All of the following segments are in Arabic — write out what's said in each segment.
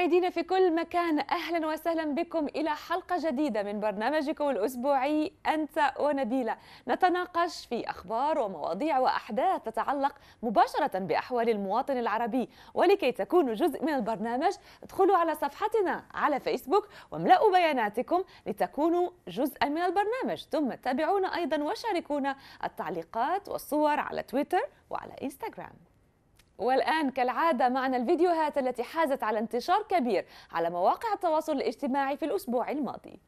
مشاهدينا في كل مكان، أهلا وسهلا بكم إلى حلقة جديدة من برنامجكم الأسبوعي أنت ونبيلة. نتناقش في أخبار ومواضيع وأحداث تتعلق مباشرة بأحوال المواطن العربي، ولكي تكونوا جزء من البرنامج ادخلوا على صفحتنا على فيسبوك واملأوا بياناتكم لتكونوا جزءا من البرنامج، ثم تابعونا أيضا وشاركونا التعليقات والصور على تويتر وعلى إنستغرام. والآن كالعادة معنا الفيديوهات التي حازت على انتشار كبير على مواقع التواصل الاجتماعي في الأسبوع الماضي.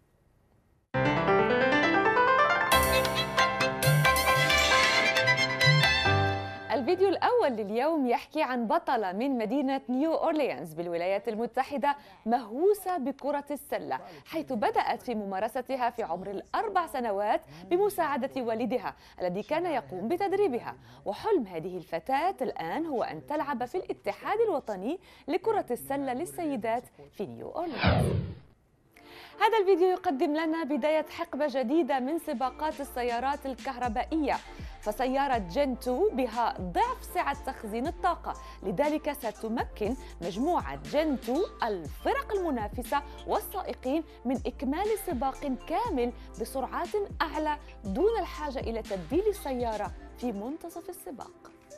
الفيديو الأول لليوم يحكي عن بطلة من مدينة نيو أورليانز بالولايات المتحدة مهووسة بكرة السلة، حيث بدأت في ممارستها في عمر ال4 سنوات بمساعدة والدها الذي كان يقوم بتدريبها. وحلم هذه الفتاة الآن هو أن تلعب في الاتحاد الوطني لكرة السلة للسيدات في نيو أورليانز. هذا الفيديو يقدم لنا بداية حقبة جديدة من سباقات السيارات الكهربائية، فسيارة جين 2 بها ضعف سعة تخزين الطاقة، لذلك ستمكن مجموعة جين 2 الفرق المنافسة والسائقين من إكمال سباق كامل بسرعات أعلى دون الحاجة إلى تبديل السيارة في منتصف السباق.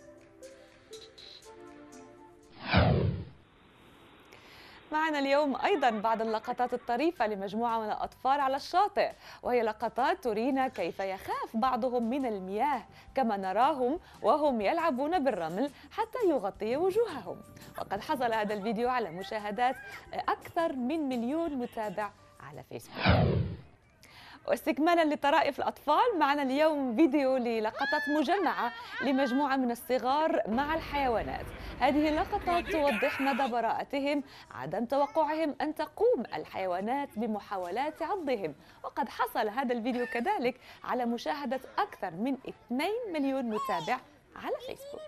معنا اليوم أيضا بعض اللقطات الطريفة لمجموعة من الأطفال على الشاطئ، وهي لقطات ترينا كيف يخاف بعضهم من المياه، كما نراهم وهم يلعبون بالرمل حتى يغطي وجوههم. وقد حصل هذا الفيديو على مشاهدات أكثر من 1,000,000 متابع على فيسبوك. واستكمالا لطرائف الأطفال معنا اليوم فيديو للقطات مجمعة لمجموعة من الصغار مع الحيوانات. هذه اللقطات توضح مدى براءتهم، عدم توقعهم أن تقوم الحيوانات بمحاولات عضهم. وقد حصل هذا الفيديو كذلك على مشاهدة أكثر من 2,000,000 متابع على فيسبوك.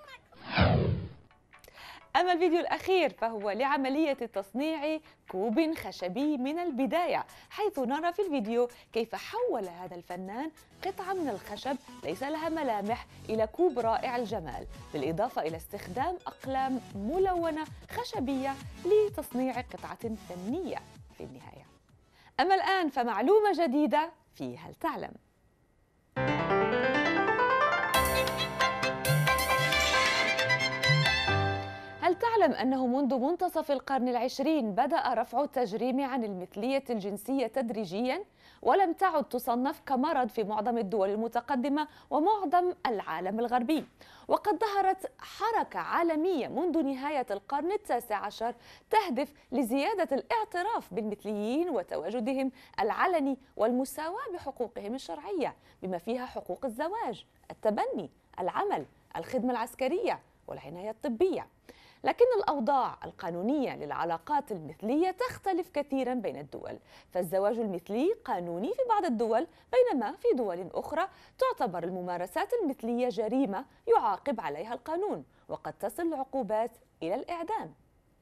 أما الفيديو الأخير فهو لعملية تصنيع كوب خشبي من البداية، حيث نرى في الفيديو كيف حول هذا الفنان قطعة من الخشب ليس لها ملامح إلى كوب رائع الجمال، بالإضافة إلى استخدام أقلام ملونة خشبية لتصنيع قطعة فنية في النهاية. أما الآن فمعلومة جديدة في هل تعلم؟ هل تعلم أنه منذ منتصف القرن العشرين بدأ رفع التجريم عن المثلية الجنسية تدريجياً، ولم تعد تصنف كمرض في معظم الدول المتقدمة ومعظم العالم الغربي؟ وقد ظهرت حركة عالمية منذ نهاية القرن ال19 تهدف لزيادة الاعتراف بالمثليين وتواجدهم العلني والمساواة بحقوقهم الشرعية، بما فيها حقوق الزواج، التبني، العمل، الخدمة العسكرية والعناية الطبية. لكن الأوضاع القانونية للعلاقات المثلية تختلف كثيرا بين الدول، فالزواج المثلي قانوني في بعض الدول، بينما في دول أخرى تعتبر الممارسات المثلية جريمة يعاقب عليها القانون، وقد تصل العقوبات إلى الإعدام.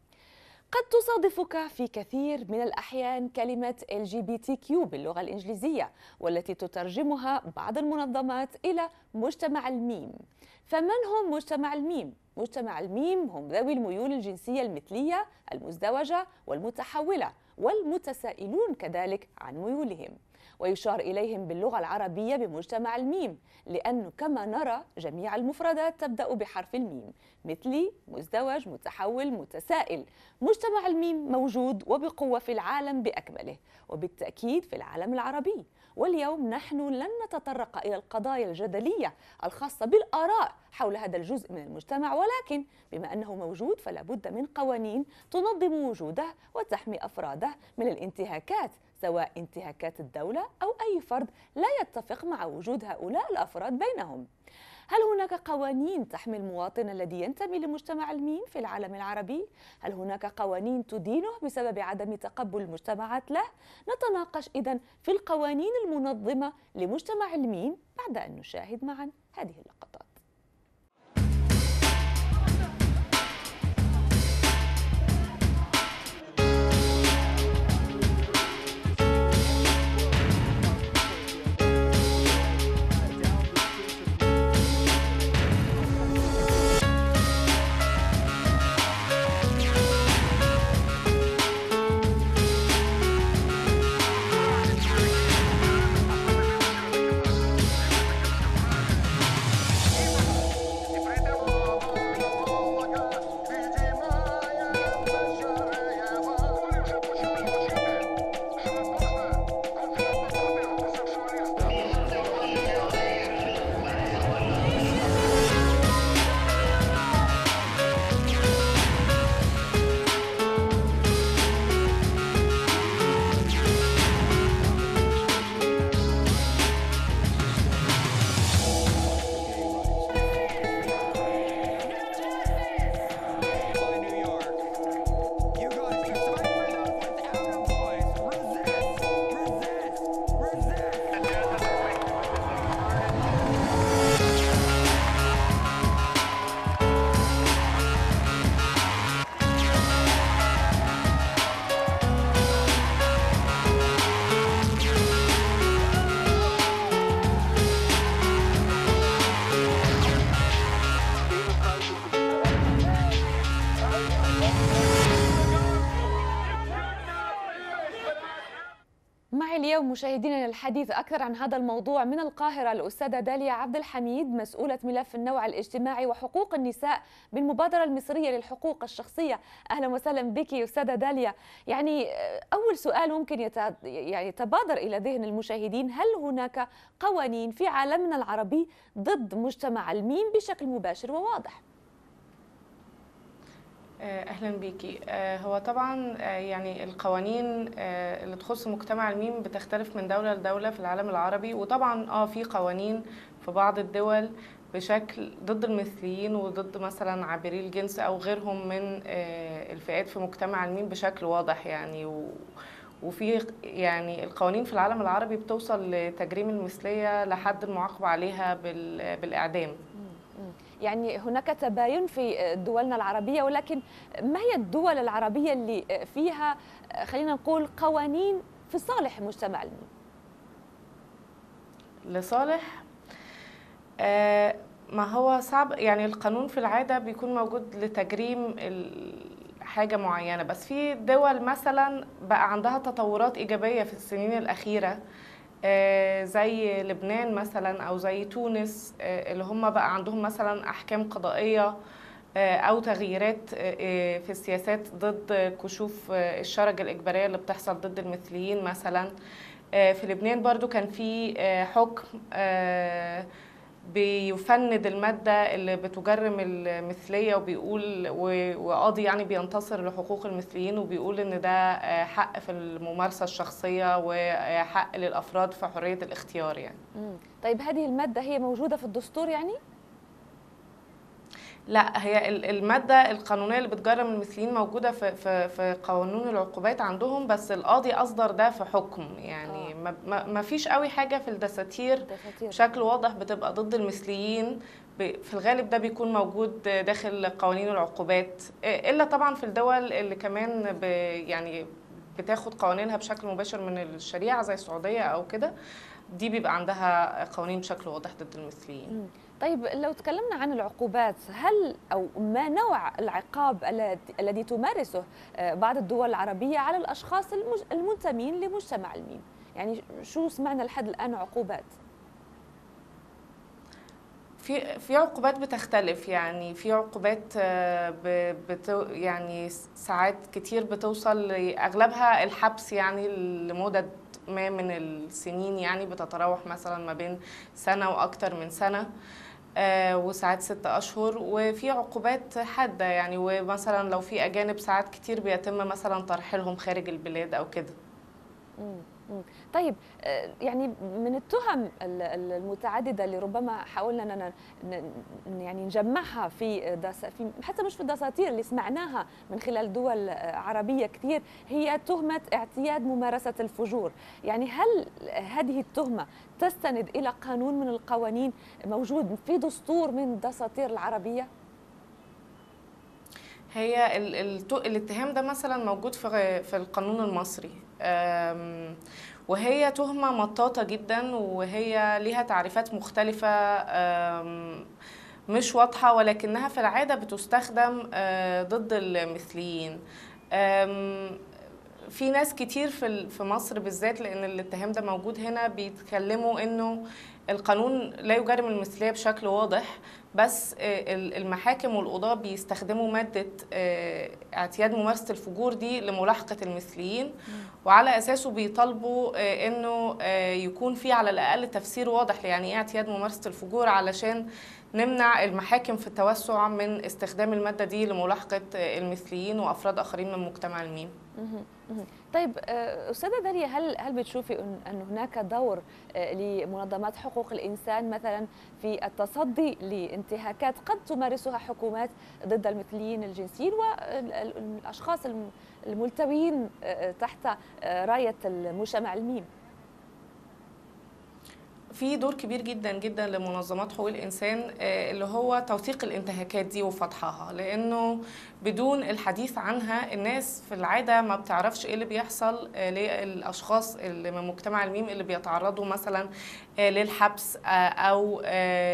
قد تصادفك في كثير من الأحيان كلمة LGBTQ باللغة الإنجليزية، والتي تترجمها بعض المنظمات إلى مجتمع الميم. فمن هم مجتمع الميم؟ مجتمع الميم هم ذوي الميول الجنسية المثلية المزدوجة والمتحولة والمتسائلون كذلك عن ميولهم، ويشار إليهم باللغة العربية بمجتمع الميم، لأنه كما نرى جميع المفردات تبدأ بحرف الميم: مثلي، مزدوج، متحول، متسائل. مجتمع الميم موجود وبقوة في العالم بأكمله، وبالتأكيد في العالم العربي. واليوم نحن لن نتطرق إلى القضايا الجدلية الخاصة بالآراء حول هذا الجزء من المجتمع، ولكن بما أنه موجود فلا بد من قوانين تنظم وجوده وتحمي أفراده من الانتهاكات، سواء انتهاكات الدولة أو أي فرد لا يتفق مع وجود هؤلاء الأفراد بينهم. هل هناك قوانين تحمي المواطن الذي ينتمي لمجتمع الميم في العالم العربي؟ هل هناك قوانين تدينه بسبب عدم تقبل المجتمعات له؟ نتناقش إذن في القوانين المنظمة لمجتمع الميم بعد أن نشاهد معا هذه اللقطات. ومعي اليوم مشاهدينا للحديث أكثر عن هذا الموضوع من القاهرة الأستاذة داليا عبد الحميد، مسؤولة ملف النوع الاجتماعي وحقوق النساء بالمبادرة المصرية للحقوق الشخصية. أهلا وسهلا بك أستاذة داليا. يعني أول سؤال ممكن يتبادر إلى ذهن المشاهدين، هل هناك قوانين في عالمنا العربي ضد مجتمع الميم بشكل مباشر وواضح؟ اهلا بيكي. هو طبعا يعني القوانين اللي تخص مجتمع الميم بتختلف من دولة لدولة في العالم العربي، وطبعا في قوانين في بعض الدول بشكل ضد المثليين وضد مثلا عابري الجنس او غيرهم من الفئات في مجتمع الميم بشكل واضح يعني. وفي يعني القوانين في العالم العربي بتوصل لتجريم المثلية لحد المعاقبة عليها بالإعدام. يعني هناك تباين في دولنا العربية، ولكن ما هي الدول العربية اللي فيها خلينا نقول قوانين في صالح مجتمع الميم؟ لصالح ما هو صعب، يعني القانون في العادة بيكون موجود لتجريم حاجة معينة، بس في دول مثلا بقى عندها تطورات إيجابية في السنين الأخيرة، زي لبنان مثلا أو زي تونس، اللي هم بقى عندهم مثلا أحكام قضائية أو تغييرات في السياسات ضد كشوف الشرج الإجبارية اللي بتحصل ضد المثليين مثلا. في لبنان برضو كان في حكم بيفند المادة اللي بتجرم المثلية، وبيقول وقاضي يعني بينتصر لحقوق المثليين وبيقول إن ده حق في الممارسة الشخصية وحق للأفراد في حرية الاختيار يعني. طيب هذه المادة هي موجودة في الدستور يعني؟ لا، هي المادة القانونية اللي بتجرم المثليين موجودة في قانون العقوبات عندهم، بس القاضي أصدر ده في حكم يعني. ما فيش قوي حاجة في الدساتير بشكل واضح بتبقى ضد المثليين. في الغالب ده بيكون موجود داخل قوانين العقوبات، إلا طبعا في الدول اللي كمان يعني بتاخد قوانينها بشكل مباشر من الشريعة زي السعودية أو كده، دي بيبقى عندها قوانين بشكل واضح ضد المثليين. طيب لو تكلمنا عن العقوبات، هل أو ما نوع العقاب الذي تمارسه بعض الدول العربية على الأشخاص المنتمين لمجتمع الميم؟ يعني شو سمعنا لحد الآن عقوبات؟ في عقوبات بتختلف، يعني في عقوبات يعني ساعات كتير بتوصل أغلبها الحبس يعني لمدة ما من السنين، يعني بتتراوح مثلا ما بين سنة وأكتر من سنة، وساعات 6 أشهر. وفي عقوبات حادة يعني، ومثلا لو في أجانب ساعات كتير بيتم مثلا ترحيلهم خارج البلاد أو كده. طيب يعني من التهم المتعددة اللي ربما حاولنا يعني نجمعها في حتى مش في الدساتير اللي سمعناها من خلال دول عربية كثير، هي تهمة اعتياد ممارسة الفجور. يعني هل هذه التهمة تستند إلى قانون من القوانين موجود في دستور من الدساتير العربية؟ هي الاتهام ده مثلا موجود في القانون المصري، وهي تهمة مطاطة جدا، وهي ليها تعريفات مختلفة مش واضحة، ولكنها في العادة بتستخدم ضد المثليين. في ناس كتير في مصر بالذات، لأن الاتهام ده موجود هنا، بيتكلموا إنه القانون لا يجرم المثلية بشكل واضح، بس المحاكم والقضاة بيستخدموا مادة اعتياد ممارسة الفجور دي لملاحقة المثليين، وعلى أساسه بيطالبوا إنه يكون في على الأقل تفسير واضح يعني إيه اعتياد ممارسة الفجور، علشان نمنع المحاكم في التوسع من استخدام المادة دي لملاحقة المثليين وأفراد آخرين من مجتمع الميم. طيب أستاذة داليا، هل بتشوفي أن هناك دور لمنظمات حقوق الإنسان مثلا في التصدي لانتهاكات قد تمارسها حكومات ضد المثليين الجنسيين والأشخاص الملتويين تحت راية المجتمع الميم؟ في دور كبير جدا جدا لمنظمات حقوق الإنسان اللي هو توثيق الانتهاكات دي وفتحها، لأنه بدون الحديث عنها الناس في العادة ما بتعرفش إيه اللي بيحصل للأشخاص اللي من مجتمع الميم اللي بيتعرضوا مثلا للحبس أو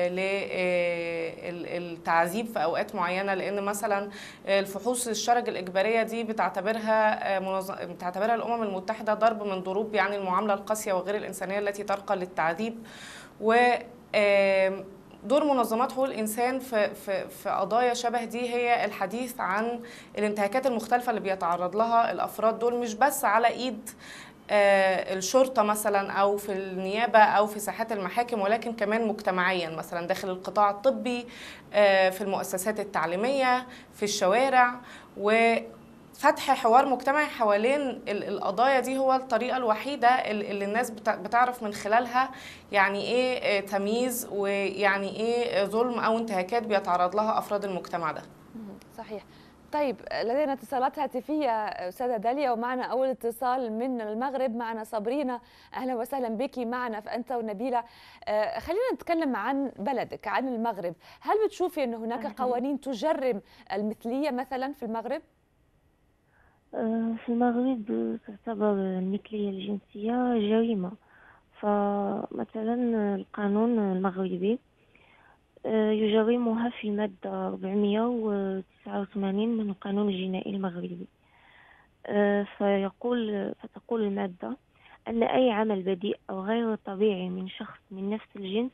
للتعذيب في أوقات معينة، لأن مثلا الفحوص الشرج الإجبارية دي بتعتبرها الأمم المتحدة ضرب من ضروب يعني المعاملة القاسية وغير الإنسانية التي ترقى للتعذيب. و دور منظمات حقوق الإنسان في قضايا شبه دي هي الحديث عن الانتهاكات المختلفة اللي بيتعرض لها الأفراد دول، مش بس على إيد الشرطة مثلا أو في النيابة أو في ساحات المحاكم، ولكن كمان مجتمعيا مثلا داخل القطاع الطبي، في المؤسسات التعليمية، في الشوارع. وفتح حوار مجتمعي حوالين القضايا دي هو الطريقة الوحيدة اللي الناس بتعرف من خلالها يعني إيه تمييز ويعني إيه ظلم أو انتهاكات بيتعرض لها أفراد المجتمع ده. صحيح. طيب لدينا اتصالات هاتفية أستاذة داليا، ومعنا أول اتصال من المغرب، معنا صابرينا. أهلا وسهلا بك معنا فأنت ونبيلة. خلينا نتكلم عن بلدك، عن المغرب. هل بتشوفي أن هناك قوانين تجرم المثلية مثلا في المغرب؟ في المغرب تعتبر المثلية الجنسية جريمة. فمثلا القانون المغربي يجرمها في المادة 489 من القانون الجنائي المغربي. فتقول المادة أن أي عمل بديء أو غير طبيعي من شخص من نفس الجنس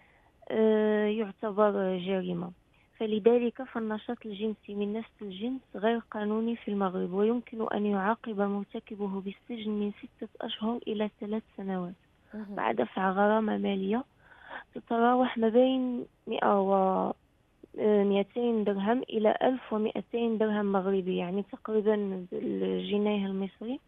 يعتبر جريمة. فلذلك فالنشاط الجنسي من نفس الجنس غير قانوني في المغرب، ويمكن أن يعاقب مرتكبه بالسجن من 6 أشهر إلى 3 سنوات مع دفع غرامة مالية تتراوح ما بين 100 و 200 درهم إلى 1200 درهم مغربي، يعني تقريبا الجنيه المصري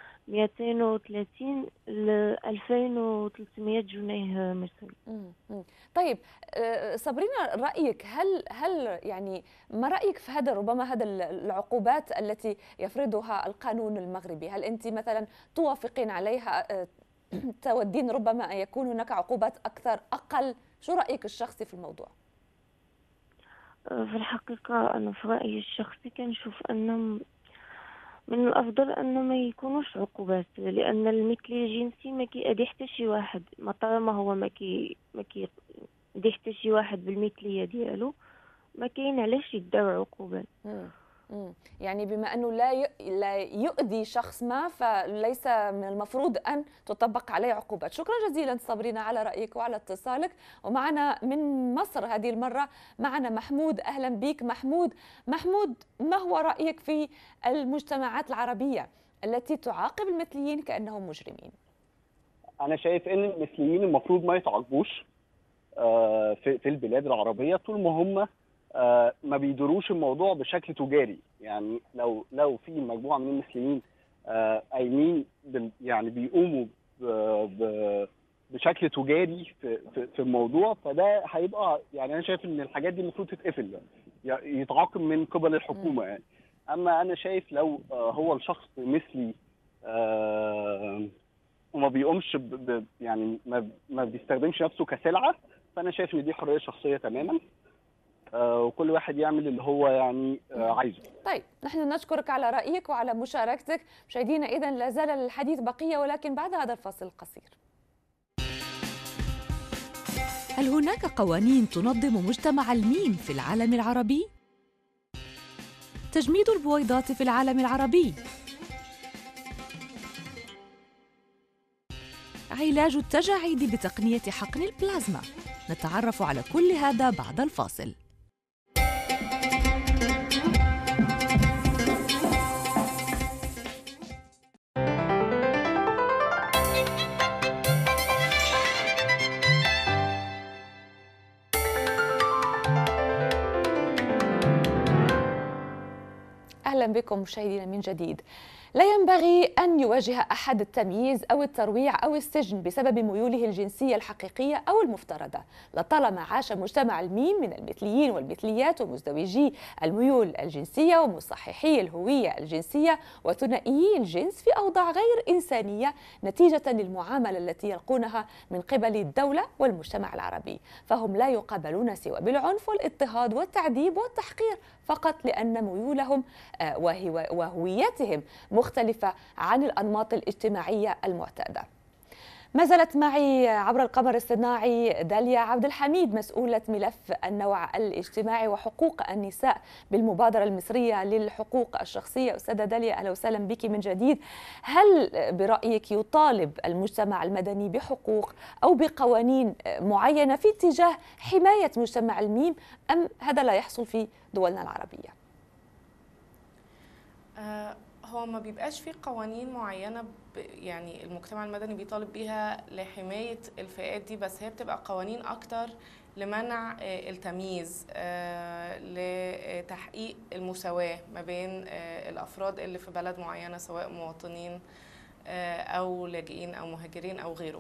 230 ل 2300 جنيه مصري. طيب صابرينا، رأيك هل يعني ما رأيك في هذا، ربما هذا العقوبات التي يفرضها القانون المغربي؟ هل أنت مثلا توافقين عليها، تودين ربما أن يكون هناك عقوبات أكثر أقل؟ شو رأيك الشخصي في الموضوع؟ في الحقيقة أنا في رأيي الشخصي كنشوف أن من الأفضل أن ما يكونوش عقوبات، لأن المثلية الجنسي ما كيأذي حتى شي واحد، ما طالما هو ما كيأذي حتى شي واحد بالمثلية ديالو ما كاين علاش يدار عقوبات. يعني بما أنه لا يؤذي شخص ما فليس من المفروض أن تطبق عليه عقوبات. شكرا جزيلا صابرينا على رأيك وعلى اتصالك. ومعنا من مصر هذه المرة معنا محمود. أهلا بك محمود. ما هو رأيك في المجتمعات العربية التي تعاقب المثليين كأنهم مجرمين؟ أنا شايف إن المثليين المفروض ما يتعاقبوش في البلاد العربية طول ما هم ما بيدروش الموضوع بشكل تجاري. يعني لو في مجموعه من المثليين قايمين يعني بيقوموا بشكل تجاري في الموضوع، فده هيبقى يعني انا شايف ان الحاجات دي المفروض تتقفل، يعني يتعاقب من قبل الحكومه يعني. اما انا شايف لو هو الشخص مثلي وما بيقومش يعني ما بيستخدمش نفسه كسلعه، فانا شايف ان دي حريه شخصيه تماما، وكل واحد يعمل اللي هو يعني عايزه. طيب نحن نشكرك على رأيك وعلى مشاركتك. مشاهدينا إذن لا زال الحديث بقية، ولكن بعد هذا الفاصل القصير. هل هناك قوانين تنظم مجتمع الميم في العالم العربي؟ تجميد البويضات في العالم العربي، علاج التجاعيد بتقنية حقن البلازما. نتعرف على كل هذا بعد الفاصل. أهلا بكم مشاهدينا من جديد. لا ينبغي أن يواجه أحد التمييز أو الترويع أو السجن بسبب ميوله الجنسية الحقيقية أو المفترضة، لطالما عاش مجتمع الميم من المثليين والمثليات ومزدوجي الميول الجنسية ومصححي الهوية الجنسية وثنائيي الجنس في أوضاع غير إنسانية نتيجة للمعاملة التي يلقونها من قبل الدولة والمجتمع العربي، فهم لا يقابلون سوى بالعنف والاضطهاد والتعذيب والتحقير فقط لأن ميولهم وهويتهم مختلفة عن الأنماط الاجتماعية المعتادة. ما زالت معي عبر القمر الصناعي داليا عبد الحميد، مسؤولة ملف النوع الاجتماعي وحقوق النساء بالمبادرة المصرية للحقوق الشخصية. أستاذة داليا، أهلا وسهلا بك من جديد. هل برأيك يطالب المجتمع المدني بحقوق أو بقوانين معينة في اتجاه حماية مجتمع الميم، أم هذا لا يحصل في دولنا العربية؟ هو ما بيبقاش في قوانين معينة يعني المجتمع المدني بيطالب بيها لحماية الفئات دي، بس هي بتبقى قوانين أكتر لمنع التمييز، لتحقيق المساواة ما بين الأفراد اللي في بلد معينة سواء مواطنين أو لاجئين أو مهاجرين أو غيره.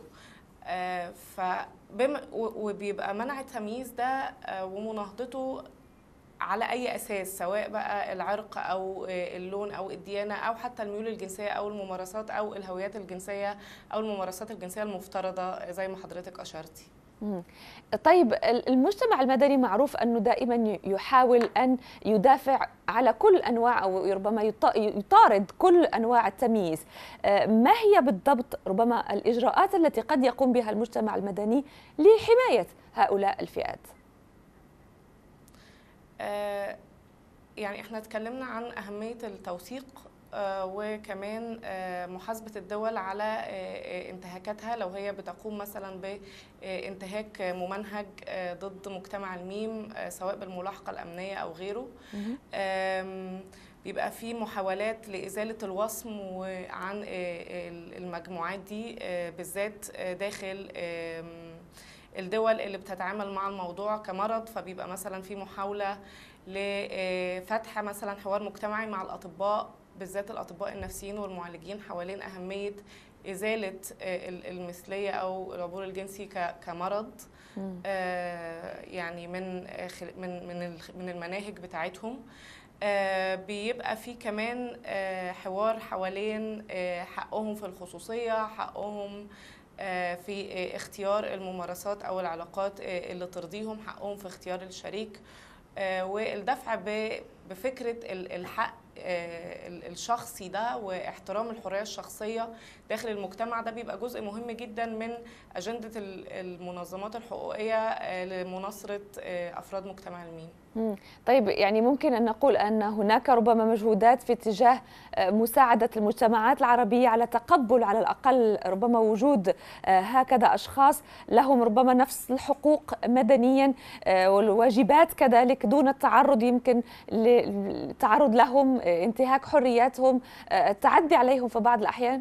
وبيبقى منع التمييز ده ومناهضته على أي أساس، سواء بقى العرق أو اللون أو الديانة أو حتى الميول الجنسية أو الممارسات أو الهويات الجنسية أو الممارسات الجنسية المفترضة زي ما حضرتك أشرتي. طيب، المجتمع المدني معروف أنه دائما يحاول أن يدافع على كل أنواع أو ربما يطارد كل أنواع التمييز. ما هي بالضبط ربما الإجراءات التي قد يقوم بها المجتمع المدني لحماية هؤلاء الفئات؟ يعني احنا اتكلمنا عن أهمية التوثيق وكمان محاسبة الدول على انتهاكاتها لو هي بتقوم مثلا بانتهاك ممنهج ضد مجتمع الميم سواء بالملاحقة الأمنية أو غيره. بيبقى في محاولات لإزالة الوصم عن المجموعات دي بالذات داخل الدول اللي بتتعامل مع الموضوع كمرض، فبيبقى مثلا في محاولة لفتح مثلا حوار مجتمعي مع الأطباء بالذات الأطباء النفسيين والمعالجين حوالين أهمية إزالة المثلية أو العبور الجنسي كمرض يعني من المناهج بتاعتهم. بيبقى في كمان حوار حوالين حقهم في الخصوصية، حقهم في اختيار الممارسات أو العلاقات اللي ترضيهم، حقهم في اختيار الشريك، والدفع بفكرة الحق الشخصي ده واحترام الحرية الشخصية داخل المجتمع. ده بيبقى جزء مهم جدا من أجندة المنظمات الحقوقية لمناصرة أفراد مجتمع الميم. طيب، يعني ممكن أن نقول أن هناك ربما مجهودات في اتجاه مساعدة المجتمعات العربية على تقبل على الأقل ربما وجود هكذا أشخاص لهم ربما نفس الحقوق مدنيا والواجبات كذلك، دون التعرض يمكن التعرض لهم، انتهاك حرياتهم، التعدي عليهم في بعض الأحيان.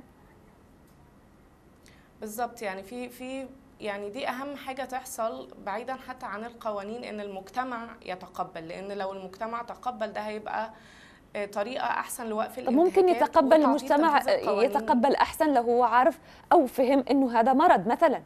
بالضبط، يعني يعني دي أهم حاجة تحصل بعيدا حتى عن القوانين، إن المجتمع يتقبل، لأن لو المجتمع تقبل ده هيبقى طريقة أحسن لوقف الانتهاكات. ممكن يتقبل المجتمع يتقبل أحسن لو هو عارف أو فهم إنه هذا مرض مثلا.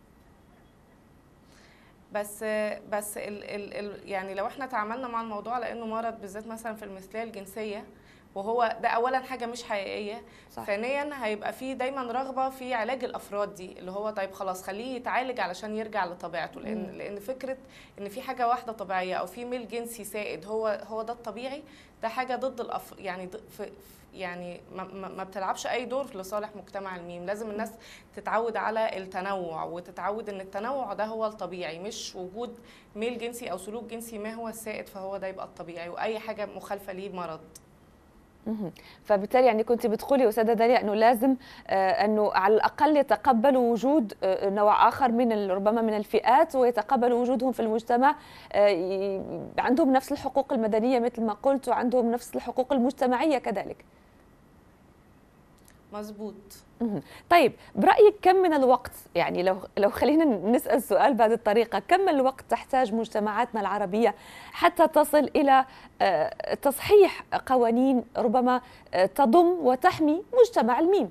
بس يعني لو احنا تعاملنا مع الموضوع على إنه مرض بالذات مثلا في المثلية الجنسية، وهو ده اولا حاجه مش حقيقيه، صح. ثانيا هيبقى فيه دايما رغبه في علاج الافراد دي، اللي هو طيب خلاص خليه يتعالج علشان يرجع لطبيعته، لان فكره ان في حاجه واحده طبيعيه او في ميل جنسي سائد هو ده الطبيعي، ده حاجه ضد يعني ما بتلعبش اي دور لصالح مجتمع الميم. لازم الناس تتعود على التنوع وتتعود ان التنوع ده هو الطبيعي، مش وجود ميل جنسي او سلوك جنسي ما هو السائد فهو ده يبقى الطبيعي، واي حاجه مخالفه ليه مرض. فبالتالي يعني كنت بتقولي أستاذة داليا أنه لازم أنه على الأقل يتقبلوا وجود نوع آخر من ربما من الفئات ويتقبلوا وجودهم في المجتمع، عندهم نفس الحقوق المدنية مثل ما قلت وعندهم نفس الحقوق المجتمعية كذلك. مظبوط. طيب برأيك كم من الوقت، يعني لو خلينا نسأل سؤال بهذه الطريقة، كم من الوقت تحتاج مجتمعاتنا العربية حتى تصل إلى تصحيح قوانين ربما تضم وتحمي مجتمع الميم؟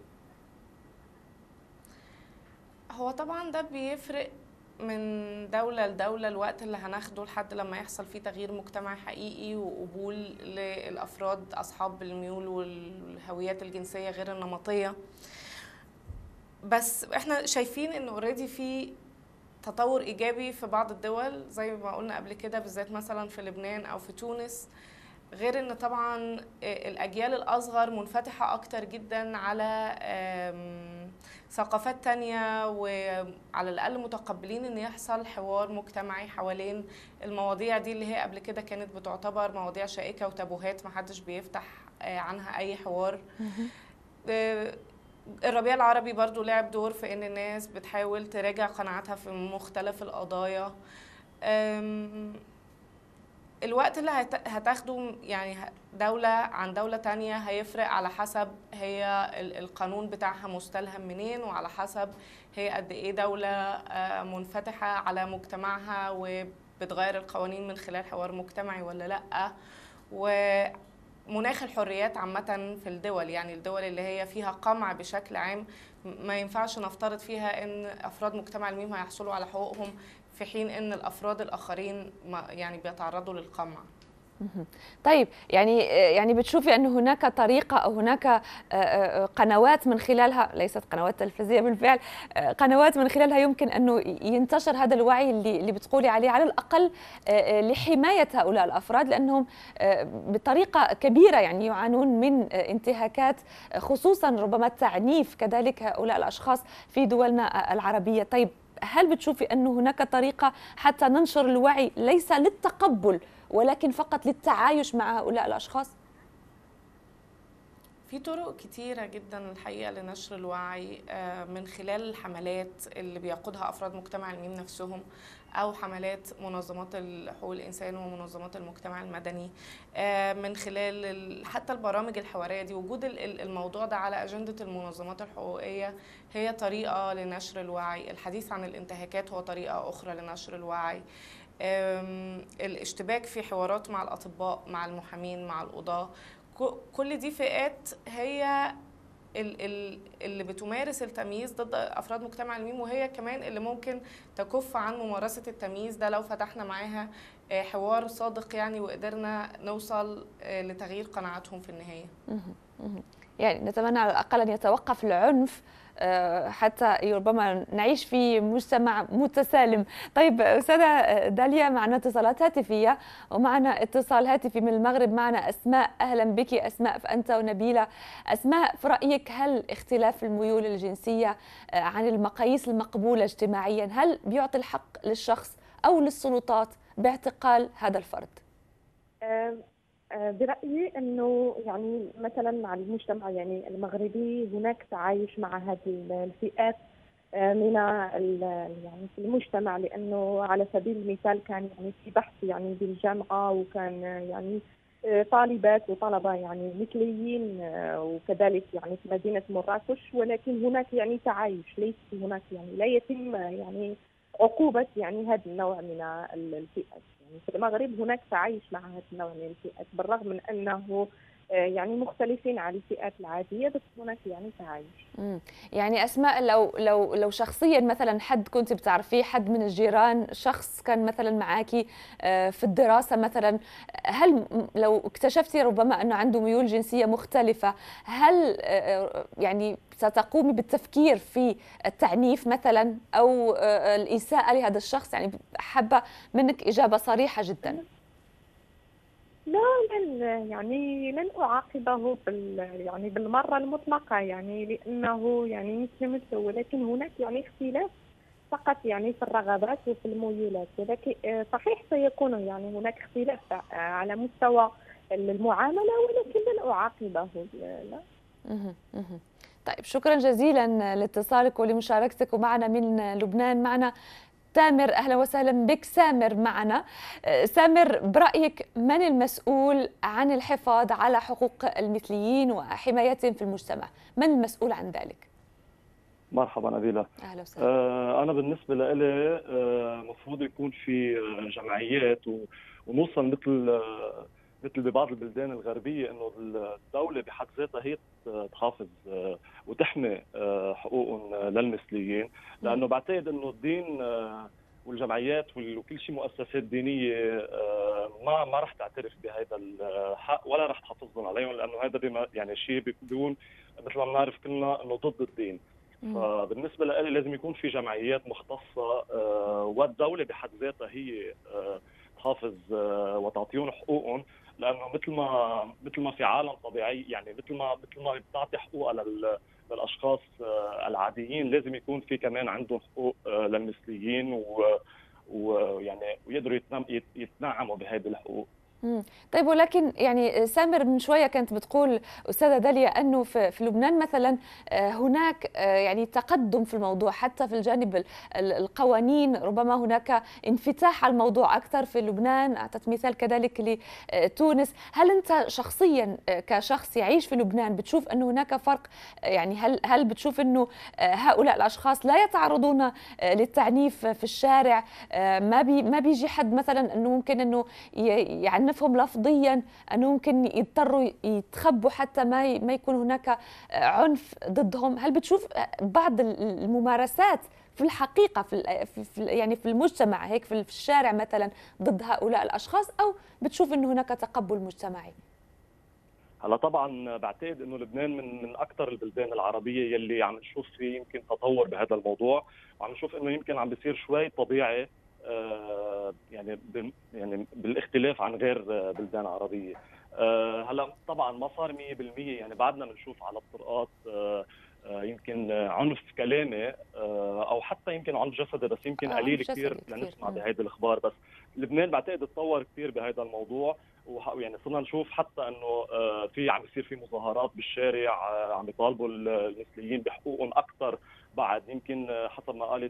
هو طبعا ده بيفرق من دولة لدولة، الوقت اللي هناخده لحد لما يحصل فيه تغيير مجتمعي حقيقي وقبول للأفراد أصحاب الميول والهويات الجنسية غير النمطية. بس احنا شايفين انه اوريدي في تطور ايجابي في بعض الدول زي ما قلنا قبل كده، بالذات مثلا في لبنان او في تونس. غير ان طبعا الاجيال الاصغر منفتحه اكتر جدا على ثقافات تانية، وعلى الاقل متقبلين ان يحصل حوار مجتمعي حوالين المواضيع دي اللي هي قبل كده كانت بتعتبر مواضيع شائكه وتابوهات محدش بيفتح عنها اي حوار. الربيع العربي برضو لعب دور في ان الناس بتحاول تراجع قناعاتها في مختلف القضايا. الوقت اللي هتاخده يعني دولة عن دولة تانية هيفرق على حسب هي القانون بتاعها مستلهم منين، وعلى حسب هي قد ايه دولة منفتحة على مجتمعها وبتغير القوانين من خلال حوار مجتمعي ولا لأ. ومناخ الحريات عامة في الدول، يعني الدول اللي هي فيها قمع بشكل عام ما ينفعش نفترض فيها ان افراد مجتمع الميم هيحصلوا على حقوقهم في حين ان الافراد الاخرين يعني بيتعرضوا للقمع. طيب يعني بتشوفي أن هناك طريقة أو هناك قنوات من خلالها، ليست قنوات تلفزيونية بالفعل، قنوات من خلالها يمكن أنه ينتشر هذا الوعي اللي بتقولي عليه على الأقل لحماية هؤلاء الأفراد، لأنهم بطريقة كبيرة يعني يعانون من انتهاكات، خصوصا ربما التعنيف كذلك هؤلاء الأشخاص في دولنا العربية. طيب هل بتشوفي أنه هناك طريقة حتى ننشر الوعي ليس للتقبل ولكن فقط للتعايش مع هؤلاء الأشخاص؟ في طرق كتيرة جدا الحقيقة لنشر الوعي، من خلال الحملات اللي بيقودها أفراد مجتمع الميم نفسهم، أو حملات منظمات حقوق الإنسان ومنظمات المجتمع المدني، من خلال حتى البرامج الحوارية دي. وجود الموضوع ده على أجندة المنظمات الحقوقية هي طريقة لنشر الوعي. الحديث عن الانتهاكات هو طريقة أخرى لنشر الوعي. الاشتباك في حوارات مع الأطباء، مع المحامين، مع القضاة، كل دي فئات هي اللي بتمارس التمييز ضد أفراد مجتمع الميم، وهي كمان اللي ممكن تكف عن ممارسة التمييز ده لو فتحنا معاها حوار صادق يعني، وقدرنا نوصل لتغيير قناعاتهم في النهاية. يعني نتمنى على الأقل أن يتوقف العنف حتى ربما نعيش في مجتمع متسالم. طيب أستاذة داليا، معنا اتصالات هاتفية، ومعنا اتصال هاتفي من المغرب. معنا أسماء. أهلا بك أسماء، فأنت ونبيلة. أسماء، في رأيك هل اختلاف الميول الجنسية عن المقاييس المقبولة اجتماعيا هل بيعطي الحق للشخص أو للسلطات باعتقال هذا الفرد؟ برأيي أنه يعني مثلا مع المجتمع يعني المغربي هناك تعايش مع هذه الفئات من يعني في المجتمع، لأنه على سبيل المثال كان يعني في بحث يعني بالجامعة، وكان يعني طالبات وطلبة يعني مثليين، وكذلك يعني في مدينة مراكش، ولكن هناك يعني تعايش، ليس هناك يعني لا يتم يعني عقوبة يعني هذا النوع من الفئات. يعني في المغرب هناك تعايش مع هذا النوع من الفئات، بالرغم من أنه يعني مختلفين عن الفئات العادية، بس هناك يعني تعايش. يعني أسماء، لو شخصيا مثلا حد كنت بتعرفيه، حد من الجيران، شخص كان مثلا معاكي في الدراسة مثلا، هل لو اكتشفتي ربما أنه عنده ميول جنسية مختلفة، هل يعني ستقومي بالتفكير في التعنيف مثلا أو الإساءة لهذا الشخص؟ يعني حابة منك إجابة صريحة جدا. لا، لن أعاقبه يعني بالمرة المطلقة، يعني لأنه يعني مثل ولكن هناك يعني اختلاف فقط يعني في الرغبات وفي الميولات، ولكن صحيح سيكون يعني هناك اختلاف على مستوى المعاملة، ولكن لن أعاقبه. لا. طيب شكرا جزيلا لاتصالك ولمشاركتك معنا من لبنان. معنا سامر. أهلا وسهلا بك سامر معنا. سامر، برأيك من المسؤول عن الحفاظ على حقوق المثليين وحمايتهم في المجتمع؟ من المسؤول عن ذلك؟ مرحبا نبيلة. أهلا وسهلا. أنا بالنسبة لي مفروض يكون في جمعيات ونوصل مثل ببعض البلدان الغربية إنه الدولة بحد ذاتها هي تحافظ وتحمي حقوقهم للمثليين، لأنه بعتقد إنه الدين والجمعيات وكل شيء مؤسسات دينية ما رح تعترف بهذا الحق ولا رح تحافظهم عليهم، لأنه هذا بما يعني شيء بيكون مثل ما بنعرف كلنا إنه ضد الدين. فبالنسبة لي لازم يكون في جمعيات مختصة والدولة بحد ذاتها هي تحافظ وتعطيهم حقوقهم، لأنه مثل ما في عالم طبيعي، يعني مثل ما بتعطي حقوق للأشخاص العاديين، لازم يكون في كمان عندهم حقوق للمثليين ويعني ويقدروا يتنعموا بهذه الحقوق. طيب، ولكن يعني سامر من شوية كانت بتقول أستاذة داليا أنه في لبنان مثلا هناك يعني تقدم في الموضوع، حتى في الجانب القوانين ربما هناك انفتاح على الموضوع أكثر في لبنان. أعطت مثال كذلك لتونس. هل أنت شخصيا كشخص يعيش في لبنان بتشوف أنه هناك فرق؟ يعني هل بتشوف أنه هؤلاء الأشخاص لا يتعرضون للتعنيف في الشارع؟ ما بيجي حد مثلا أنه ممكن أنه يعني نفهم لفظيا أنه ممكن يضطروا يتخبوا حتى ما يكون هناك عنف ضدهم؟ هل بتشوف بعض الممارسات في الحقيقة يعني في المجتمع هيك في الشارع مثلا ضد هؤلاء الأشخاص، أو بتشوف أنه هناك تقبل مجتمعي؟ هلا طبعا بعتقد انه لبنان من اكثر البلدان العربيه يلي عم نشوف فيه يمكن تطور بهذا الموضوع، وعم نشوف انه يمكن عم بيصير شوي طبيعي يعني بالاختلاف عن غير بلدان عربيه. هلا طبعا ما صار 100%، يعني بعدنا بنشوف على الطرقات يمكن عنف كلامي او حتى يمكن عنف جسدي، بس يمكن قليل كثير لنسمع بهيدي الاخبار. بس لبنان بعتقد تطور كثير بهذا الموضوع، ويعني صرنا نشوف حتى انه عم بيصير في مظاهرات بالشارع عم يطالبوا المثليين بحقوقهم اكثر. بعد يمكن حسب ما قالت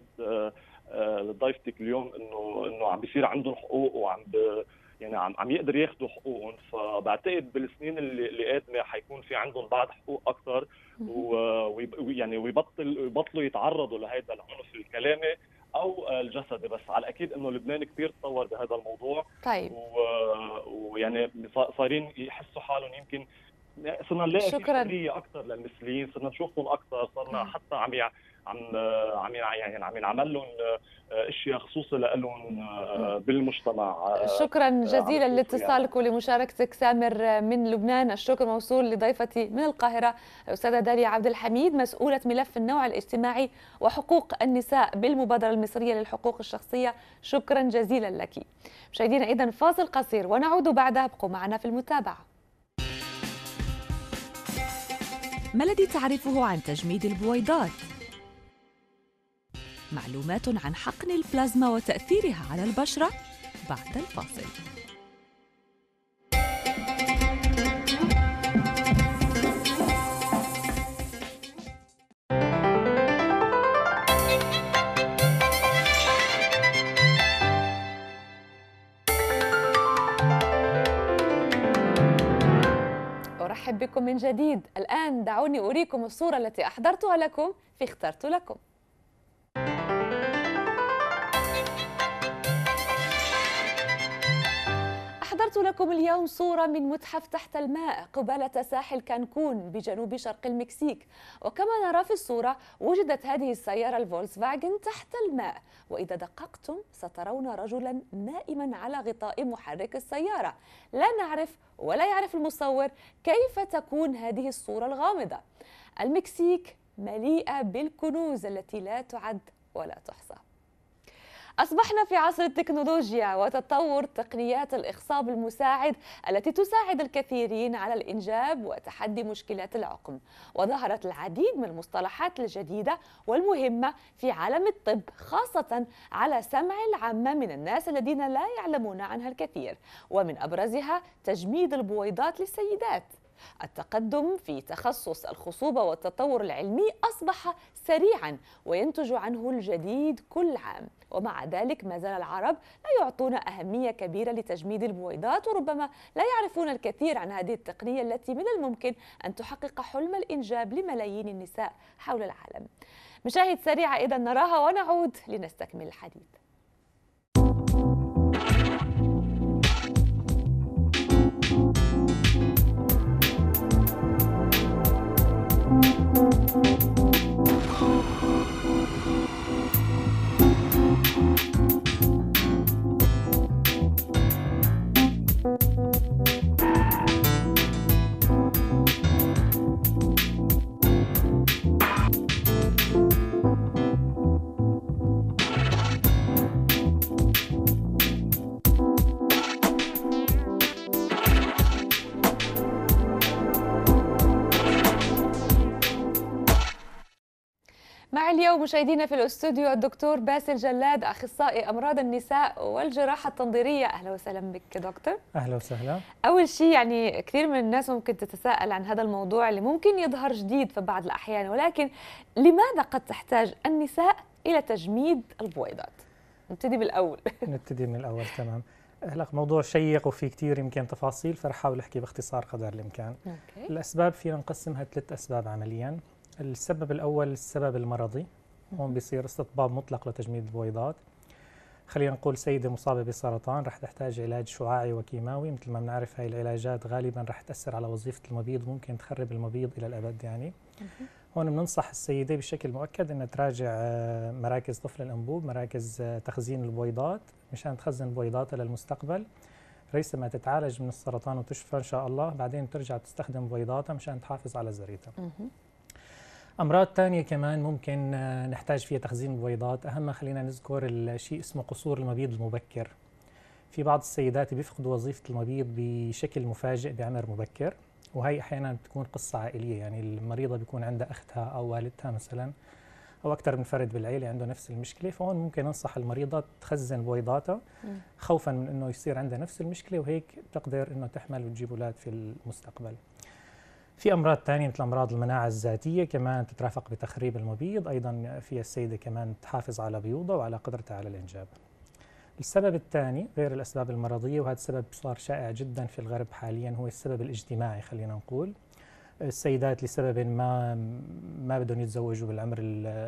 ضيفتك اليوم انه عم بيصير عندهم حقوق وعم يعني عم يقدر ياخذوا حقوقهم. فبعتقد بالسنين اللي قادمه حيكون في عندهم بعض حقوق اكثر، ويعني ويبطلوا يتعرضوا لهذا العنف الكلامي او الجسدي. بس على الاكيد انه لبنان كثير تطور بهذا الموضوع. طيب، ويعني صارين يحسوا حالهم، يمكن صرنا نلاقي في حريه اكثر للمثليين، صرنا نشوفهم اكثر، صرنا حتى عم ينعمل لهم اشياء خصوصي لهم بالمجتمع. شكرا جزيلا لاتصالك ولمشاركتك سامر من لبنان. الشكر موصول لضيفتي من القاهره الاستاذه داليا عبد الحميد، مسؤوله ملف النوع الاجتماعي وحقوق النساء بالمبادره المصريه للحقوق الشخصيه. شكرا جزيلا لك. مشاهدينا، اذا فاصل قصير ونعود بعدها، ابقوا معنا في المتابعه. ما الذي تعرفه عن تجميد البويضات؟ معلومات عن حقن البلازما وتأثيرها على البشرة بعد الفاصل. أرحب بكم من جديد. الآن دعوني أريكم الصورة التي أحضرتها لكم في اخترت لكم. أحضرت لكم اليوم صورة من متحف تحت الماء قبالة ساحل كانكون بجنوب شرق المكسيك. وكما نرى في الصورة وجدت هذه السيارة الفولكس فاجن تحت الماء، وإذا دققتم سترون رجلا نائما على غطاء محرك السيارة. لا نعرف ولا يعرف المصور كيف تكون هذه الصورة الغامضة. المكسيك مليئة بالكنوز التي لا تعد ولا تحصى. أصبحنا في عصر التكنولوجيا وتطور تقنيات الإخصاب المساعد التي تساعد الكثيرين على الإنجاب وتحدي مشكلات العقم، وظهرت العديد من المصطلحات الجديدة والمهمة في عالم الطب، خاصة على سمع العامة من الناس الذين لا يعلمون عنها الكثير، ومن أبرزها تجميد البويضات للسيدات. التقدم في تخصص الخصوبة والتطور العلمي أصبح سريعا وينتج عنه الجديد كل عام، ومع ذلك ما زال العرب لا يعطون أهمية كبيرة لتجميد البويضات، وربما لا يعرفون الكثير عن هذه التقنية التي من الممكن أن تحقق حلم الإنجاب لملايين النساء حول العالم. مشاهد سريعة إذا نراها ونعود لنستكمل الحديث. مع اليوم مشاهدينا في الاستوديو الدكتور باسل جلاد، اخصائي امراض النساء والجراحه التنظيريه. اهلا وسهلا بك دكتور. اهلا وسهلا. اول شيء يعني كثير من الناس ممكن تتساءل عن هذا الموضوع اللي ممكن يظهر جديد في بعض الاحيان، ولكن لماذا قد تحتاج النساء الى تجميد البويضات؟ نبتدي بالاول. نبتدي من الاول. تمام. هلا موضوع شيق وفي كثير يمكن تفاصيل، فرح احاول احكي باختصار قدر الامكان. أوكي. الاسباب فينا نقسمها 3 اسباب عمليا. السبب الاول السبب المرضي، هون بيصير استطباب مطلق لتجميد البويضات. خلينا نقول سيده مصابه بسرطان رح تحتاج علاج شعاعي وكيماوي، مثل ما بنعرف هاي العلاجات غالبا رح تاثر على وظيفه المبيض، ممكن تخرب المبيض الى الابد يعني. هون بننصح السيده بشكل مؤكد انها تراجع مراكز طفل الانبوب، مراكز تخزين البويضات مشان تخزن بويضاتها للمستقبل، ريثما تتعالج من السرطان وتشفى ان شاء الله، بعدين ترجع تستخدم بويضاتها مشان تحافظ على ذريتها. أمراض تانية كمان ممكن نحتاج فيها تخزين البويضات، أهمها خلينا نذكر الشيء اسمه قصور المبيض المبكر. في بعض السيدات بيفقدوا وظيفة المبيض بشكل مفاجئ بعمر مبكر، وهي أحيانا بتكون قصة عائلية، يعني المريضة بيكون عندها أختها أو والدتها مثلا أو أكثر من فرد بالعيلة عنده نفس المشكلة، فهون ممكن ننصح المريضة تخزن بويضاتها خوفا من إنه يصير عندها نفس المشكلة، وهيك تقدر إنه تحمل وتجيب أولاد في المستقبل. في أمراض ثانية مثل أمراض المناعة الذاتية كمان تترافق بتخريب المبيض، أيضا فيها السيدة كمان تحافظ على بيوضها وعلى قدرتها على الإنجاب. السبب الثاني غير الأسباب المرضية، وهذا السبب صار شائع جدا في الغرب حاليا، هو السبب الاجتماعي. خلينا نقول السيدات لسبب ما بدهم يتزوجوا بالعمر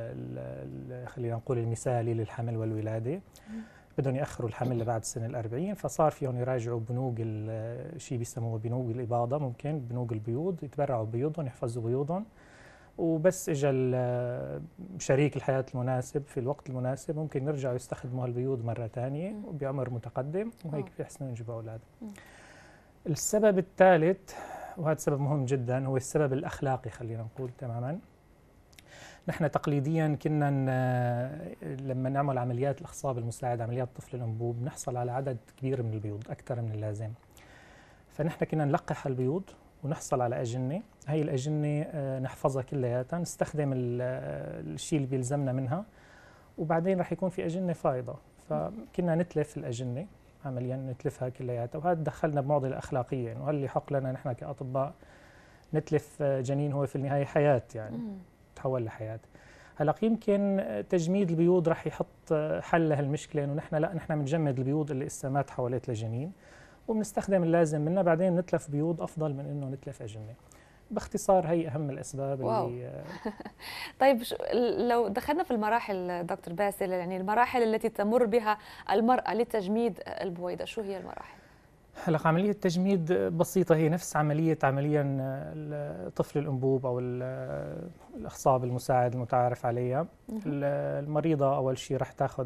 خلينا نقول المثالي للحمل والولادة، بدهم يأخروا الحمل لبعد سن ال40، فصار فيهم يراجعوا بنوك شيء بيسموه بنوك الإباضة، ممكن بنوك البيوض، يتبرعوا ببيوضهم يحفظوا بيوضهم، وبس اجى شريك الحياة المناسب في الوقت المناسب ممكن يرجعوا يستخدموا هالبيوض مرة ثانية وبعمر متقدم، وهيك بيحسنوا ينجبوا أولاد. السبب الثالث وهذا سبب مهم جدا هو السبب الأخلاقي. خلينا نقول تماما نحن تقليديا كنا لما نعمل عمليات الإخصاب المساعد، عمليات طفل الأنبوب، نحصل على عدد كبير من البيوض أكثر من اللازم، فنحن كنا نلقح البيوض ونحصل على أجنة، هي الأجنة نحفظها كلياتها، نستخدم الشيء اللي بيلزمنا منها، وبعدين رح يكون في أجنة فايضة، فكنا نتلف الأجنة عمليا، نتلفها كلياتها، وهذا دخلنا بمعضلة أخلاقية، إنه هل اللي حق لنا نحن كأطباء نتلف جنين هو في النهاية حياة، يعني تحول لحياة. هلا يمكن تجميد البيوض رح يحط حل لهالمشكلة، إنه نحن لا، نحن بنجمد البيوض اللي لسه ما تحولت لجنين وبنستخدم اللازم منها، بعدين نتلف بيوض أفضل من إنه نتلف أجنة. باختصار هي أهم الأسباب. واو. اللي طيب لو دخلنا في المراحل دكتور باسل، يعني المراحل التي تمر بها المرأة لتجميد البويضة، شو هي المراحل؟ هلا عملية التجميد بسيطة، هي نفس عمليا طفل الأنبوب أو الإخصاب المساعد المتعارف عليها. المريضة أول شيء رح تاخذ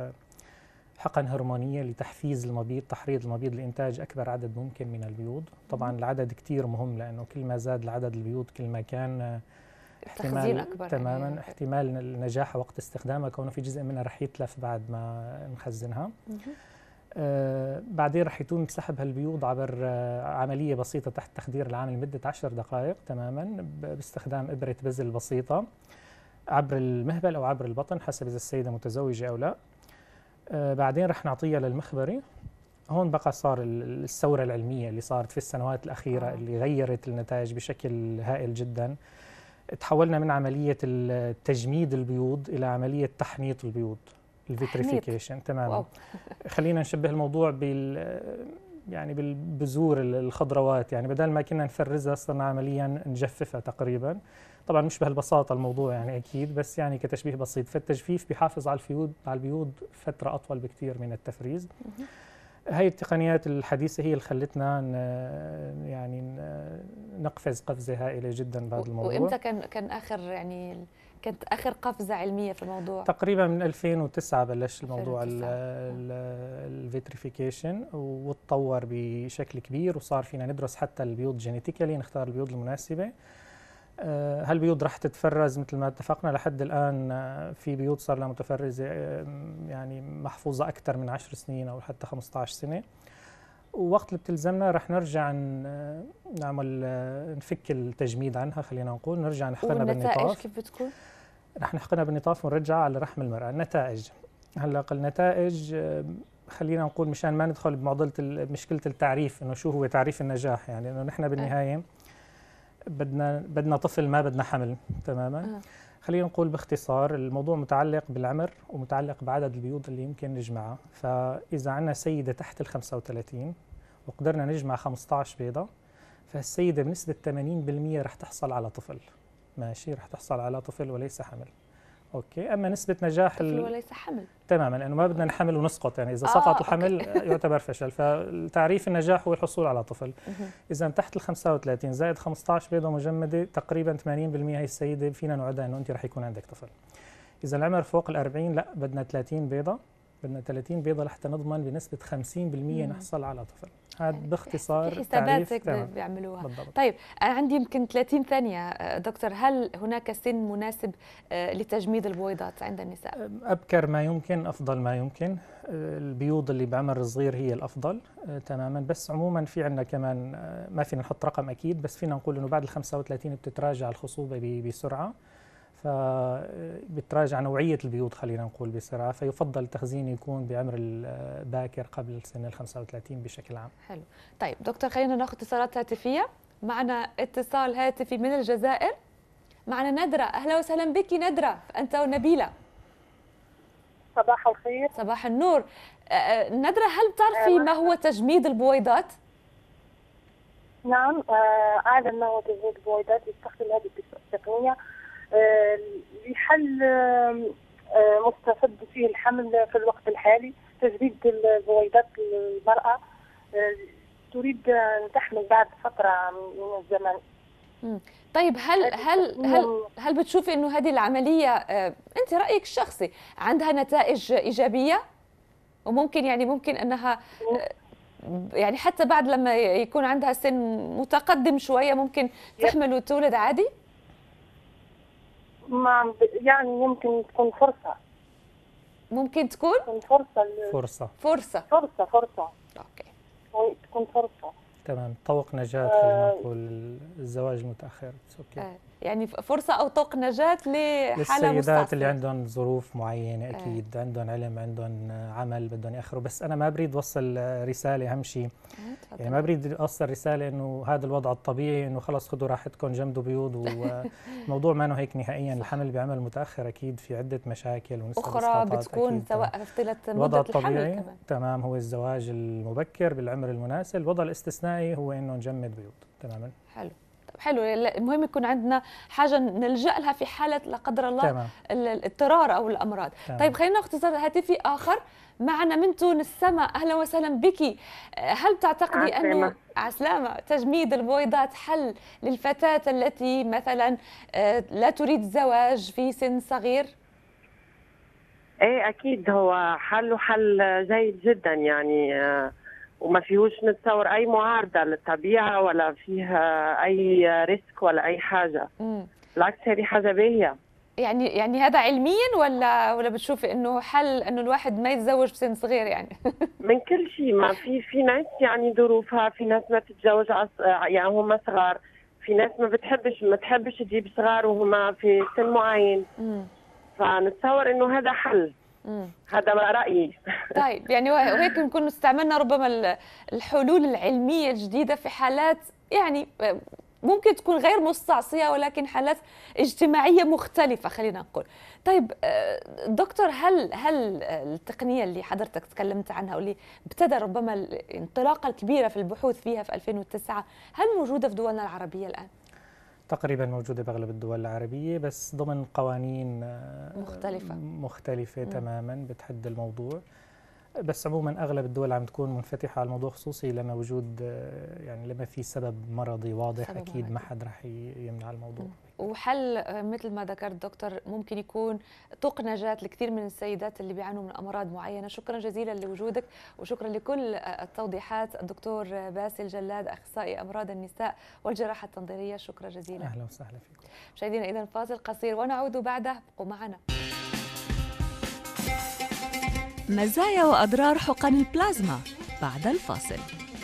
حقن هرمونية لتحفيز المبيض، تحريض المبيض لإنتاج أكبر عدد ممكن من البيوض. طبعا العدد كتير مهم، لأنه كل ما زاد العدد البيوض كل ما كان احتمال أكبر تماما يعني احتمال النجاح وقت استخدامها، كونه في جزء منها رح يتلف بعد ما نخزنها. بعدين رح يتم سحب هالبيوض عبر عملية بسيطة تحت تخدير العامل لمدة 10 دقائق تماما، باستخدام إبرة بزل بسيطة عبر المهبل أو عبر البطن حسب إذا السيدة متزوجة أو لا. بعدين رح نعطيها للمخبري، هون بقى صار الثورة العلمية اللي صارت في السنوات الأخيرة اللي غيرت النتائج بشكل هائل جدا. تحولنا من عملية تجميد البيوض إلى عملية تحنيط البيوض، الفيتريفيكيشن. تماما. خلينا نشبه الموضوع يعني بالبذور الخضروات، يعني بدل ما كنا نفرزها صرنا عمليا نجففها تقريبا. طبعا مش بهالبساطة الموضوع يعني أكيد، بس يعني كتشبيه بسيط. فالتجفيف بيحافظ على البيوض فترة أطول بكثير من التفريز. هاي التقنيات الحديثة هي اللي خلتنا يعني نقفز قفزة هائلة جدا بهذا الموضوع. وإمتى كان آخر يعني كانت آخر قفزة علمية في الموضوع؟ تقريبا من 2009 بلش الموضوع الفيتريفيكيشن، وتطور بشكل كبير، وصار فينا ندرس حتى البيوض جينيتيكالي، نختار البيوض المناسبة. هالبيوض رح تتفرز مثل ما اتفقنا. لحد الآن في بيوض صار لها متفرزة يعني محفوظة أكثر من 10 سنين أو حتى 15 سنة. ووقت اللي بتلزمنا رح نرجع نفك التجميد عنها، خلينا نقول نرجع نحقنها بالنطاف. والنتائج كيف بتكون؟ رح نحقنها بالنطاف ونرجعها على رحم المرأة. النتائج هلا النتائج خلينا نقول مشان ما ندخل بمعضلة مشكلة التعريف، إنه شو هو تعريف النجاح، يعني إنه نحن بالنهاية بدنا طفل، ما بدنا حمل. تماما. خلينا نقول باختصار الموضوع متعلق بالعمر ومتعلق بعدد البيوض اللي يمكن نجمعها. فإذا عندنا سيدة تحت ال 35 وقدرنا نجمع 15 بيضة، فالسيدة بنسبة 80% رح تحصل على طفل. ماشي، رح تحصل على طفل وليس حمل. اوكي. اما نسبه نجاح طفل وليس حمل. تماما، لانه ما بدنا نحمل ونسقط، يعني اذا سقط الحمل يعتبر فشل. فتعريف النجاح هو الحصول على طفل. اذا تحت ال 35 زائد 15 بيضه مجمده، تقريبا 80% هي السيده فينا نوعدها انه انت رح يكون عندك طفل. اذا العمر فوق ال 40 لا، بدنا 30 بيضه، بدنا 30 بيضه لحتى نضمن بنسبه 50% نحصل على طفل. هذا باختصار حسابات هيك بيعملوها. بالضبط. طيب انا عندي يمكن 30 ثانيه دكتور، هل هناك سن مناسب لتجميد البويضات عند النساء؟ ابكر ما يمكن، افضل ما يمكن. البيوض اللي بعمر صغير هي الافضل. تماما. بس عموما في عندنا كمان، ما فينا نحط رقم اكيد، بس فينا نقول انه بعد ال 35 بتتراجع الخصوبه بسرعه، فبتراجع نوعية البيوض خلينا نقول بسرعة، فيفضل التخزين يكون بعمر الباكر قبل سن ال 35 بشكل عام. حلو. طيب دكتور، خلينا ناخذ اتصالات هاتفية. معنا اتصال هاتفي من الجزائر، معنا ندرة. أهلا وسهلا بك ندرة، أنت ونبيلة. صباح الخير. صباح النور. ندرة، هل بتعرفي ما هو تجميد البويضات؟ نعم، أعلم ما هو تجميد البويضات. يستخدم هذه التقنية لحل مستفد فيه الحمل في الوقت الحالي. تجديد البويضات للمرأة تريد أن تحمل بعد فترة من الزمن. طيب هل بتشوفي إنه هذه العملية أنت رأيك الشخصي عندها نتائج إيجابية؟ وممكن ممكن أنها يعني حتى بعد لما يكون عندها سن متقدم شوية ممكن تحمل وتولد عادي؟ يعني يمكن تكون فرصة. ممكن تكون فرصة. اوكي. تكون فرصة. تمام. طوق نجاة خلينا نقول الزواج المتأخر. يعني فرصة أو طوق نجاة لحالة للسيدات اللي عندهم ظروف معينة أكيد، عندهم علم، عندهم عمل بدهم يأخروا. بس أنا ما بريد أوصل رسالة، أهم شيء يعني ما بريد أوصل رسالة إنه هذا الوضع الطبيعي، إنه خلص خذوا راحتكم جمدوا بيوض. والموضوع ما إنه هيك نهائيا. الحمل بعمل متأخر أكيد في عدة مشاكل ونسبة أخرى بتكون، سواء طيلة مدة الحمل كمان. تمام. هو الزواج المبكر بالعمر المناسب. الوضع الاستثنائي هو إنه نجمد بيوض. تماما. حلو. حلو. المهم يكون عندنا حاجه نلجا لها في حاله لا قدر الله تمام. الاضطرار او الامراض. تمام. طيب خلينا ناخذ اتصال هاتفي اخر. معنا من تونس سما. اهلا وسهلا بك. هل تعتقدي انه عسلامه تجميد البويضات حل للفتاه التي مثلا لا تريد الزواج في سن صغير؟ ايه اكيد هو حل جيد جدا يعني، وما فيهوش نتصور اي معارضه للطبيعه ولا فيها اي ريسك ولا اي حاجه. بالعكس هذه حاجه باهيه. يعني هذا علميا ولا بتشوفي انه حل انه الواحد ما يتزوج بسن صغير يعني؟ من كل شيء. ما في ناس يعني ظروفها، في ناس ما تتزوج يعني هم صغار، في ناس ما تحبش تجيب صغار وهم في سن معين. فنتصور انه هذا حل. هذا رأيي. طيب يعني وهيك نكون استعملنا ربما الحلول العلمية الجديدة في حالات يعني ممكن تكون غير مستعصية، ولكن حالات اجتماعية مختلفة خلينا نقول. طيب دكتور، هل التقنية اللي حضرتك تكلمت عنها واللي ابتدى ربما الانطلاقة الكبيرة في البحوث فيها في 2009 هل موجودة في دولنا العربية الآن؟ تقريبا موجودة بأغلب الدول العربية، بس ضمن قوانين مختلفة تماما بتحد الموضوع. بس عموما أغلب الدول عم تكون منفتحة على الموضوع، خصوصي لما وجود يعني لما في سبب مرضي واضح أكيد ما حد رح يمنع الموضوع. وحل مثل ما ذكرت دكتور ممكن يكون طوق نجاة لكثير من السيدات اللي بيعانوا من أمراض معينة. شكرا جزيلا لوجودك وشكرا لكل التوضيحات. الدكتور باسل جلاد، أخصائي أمراض النساء والجراحة التنظيرية، شكرا جزيلا. أهلا وسهلا فيكم مشاهدينا. إذن فاصل قصير ونعود بعده، ابقوا معنا. مزايا وأضرار حقن البلازما بعد الفاصل.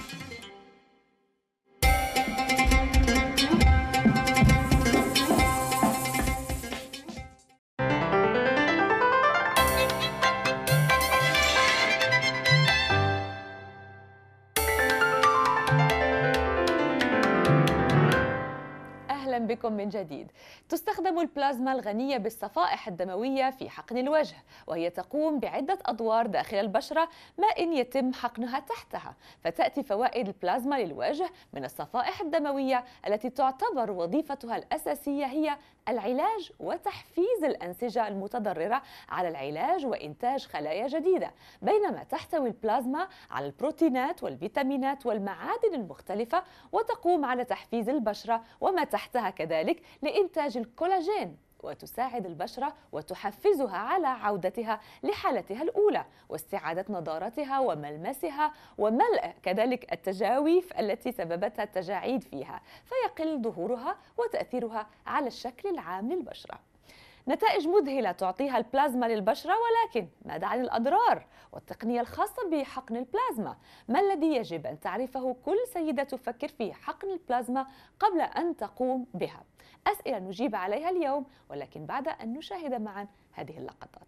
بكم من جديد. تستخدم البلازما الغنية بالصفائح الدموية في حقن الوجه، وهي تقوم بعدة أدوار داخل البشرة ما إن يتم حقنها تحتها. فتأتي فوائد البلازما للوجه من الصفائح الدموية التي تعتبر وظيفتها الأساسية هي العلاج وتحفيز الأنسجة المتضررة على العلاج وإنتاج خلايا جديدة، بينما تحتوي البلازما على البروتينات والفيتامينات والمعادن المختلفة، وتقوم على تحفيز البشرة وما تحتها كذلك لإنتاج الكولاجين، وتساعد البشرة وتحفزها على عودتها لحالتها الأولى واستعادة نضارتها وملمسها وملء كذلك التجاويف التي سببتها التجاعيد فيها، فيقل ظهورها وتأثيرها على الشكل العام للبشرة. نتائج مذهلة تعطيها البلازما للبشرة، ولكن ماذا عن الأضرار والتقنية الخاصة بحقن البلازما؟ ما الذي يجب أن تعرفه كل سيدة تفكر في حقن البلازما قبل أن تقوم بها؟ أسئلة نجيب عليها اليوم، ولكن بعد أن نشاهد معا هذه اللقطات.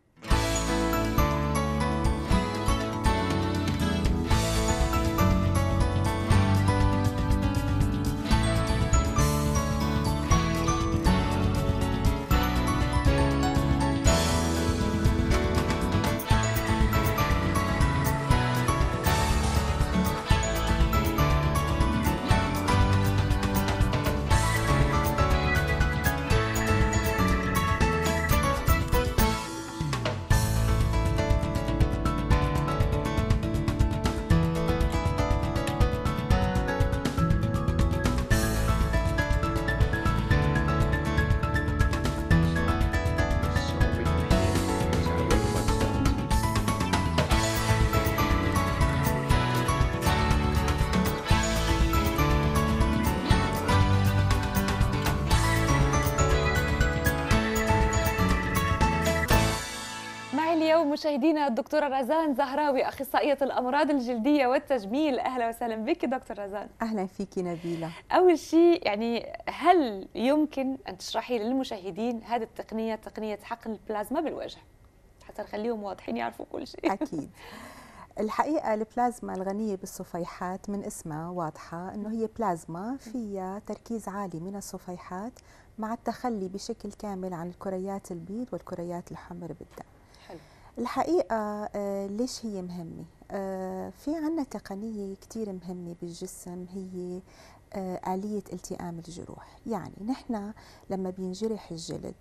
مشاهدينا الدكتورة رزان زهراوي، أخصائية الأمراض الجلدية والتجميل. أهلا وسهلا بك دكتور رزان. أهلا فيكي نبيلة. أول شيء يعني هل يمكن أن تشرحي للمشاهدين هذه التقنية، تقنية حقن البلازما بالوجه، حتى نخليهم واضحين يعرفوا كل شيء؟ أكيد. الحقيقة البلازما الغنية بالصفيحات من اسمها واضحة أنه هي بلازما فيها تركيز عالي من الصفيحات مع التخلي بشكل كامل عن الكريات البيض والكريات الحمر بالدم. حلو. الحقيقة ليش هي مهمة؟ في عنا تقنية كتير مهمة بالجسم، هي آلية التئام الجروح. يعني نحن لما بينجرح الجلد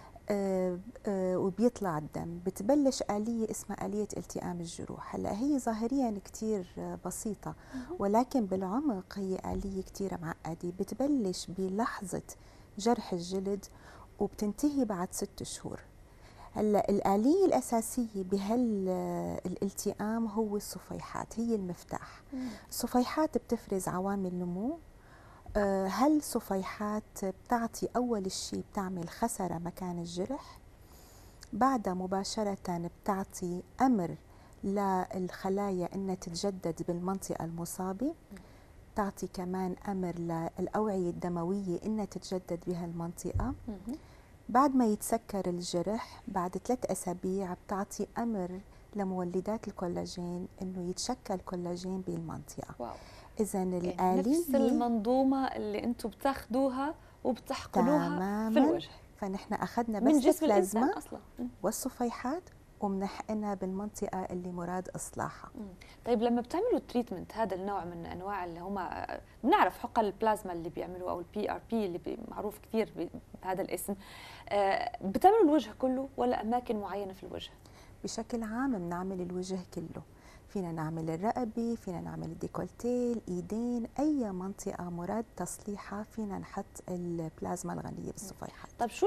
وبيطلع الدم بتبلش آلية اسمها آلية التئام الجروح. هلا هي ظاهريا كتير بسيطة، ولكن بالعمق هي آلية كتير معقدة. بتبلش بلحظة جرح الجلد وبتنتهي بعد 6 شهور. هلا الآلية الأساسية بهالالتئام هو الصفيحات، هي المفتاح. الصفيحات بتفرز عوامل نمو. هالصفيحات بتعطي أول شيء بتعمل خسرة مكان الجرح، بعدها مباشرة بتعطي أمر للخلايا أنها تتجدد بالمنطقة المصابة، تعطي كمان أمر للأوعية الدموية أنها تتجدد بهالمنطقة. بعد ما يتسكر الجرح بعد 3 أسابيع بتعطي أمر لمولدات الكولاجين إنه يتشكل كولاجين بالمنطقة. واو. إذا يعني الآلية نفس المنظومة اللي أنتم بتاخدوها وبتحقنوها في الوجه، فنحن أخذنا من بس جسم البلازما الإنسان أصلا والصفيحات ومنحقنها بالمنطقة اللي مراد إصلاحها. طيب لما بتعملوا التريتمنت هذا النوع من أنواع اللي هم بنعرف حقن البلازما اللي بيعملوا أو PRP اللي معروف كثير بهذا الاسم، بتعملوا الوجه كله ولا أماكن معينة في الوجه؟ بشكل عام بنعمل الوجه كله، فينا نعمل الرقبة، فينا نعمل الديكولتيه، الإيدين، أي منطقة مراد تصليحها فينا نحط البلازما الغنية بالصفيحات. طيب شو